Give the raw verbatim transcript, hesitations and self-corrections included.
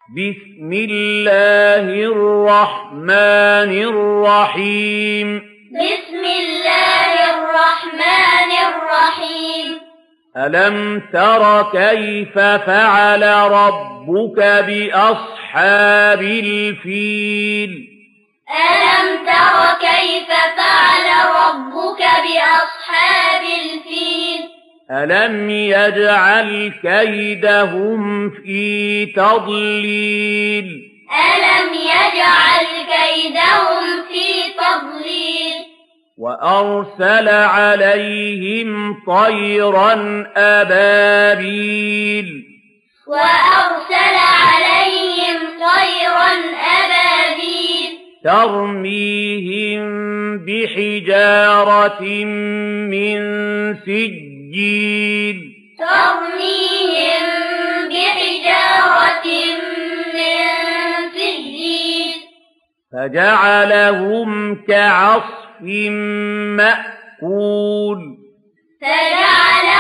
بسم الله الرحمن الرحيم بسم الله الرحمن الرحيم ألم تر كيف فعل ربك بأصحاب الفيل ألم تر كيف فعل ربك بأصحاب الفيل ألم يجعل كيدهم في تضليل ألم يجعل كيدهم في تضليل وأرسل عليهم طيرا أبابيل وأرسل عليهم طيرا أبابيل ترميهم بحجارة من سجيل ترميهم بحجارة من سجيل فجعلهم كعصف مأكول فجعل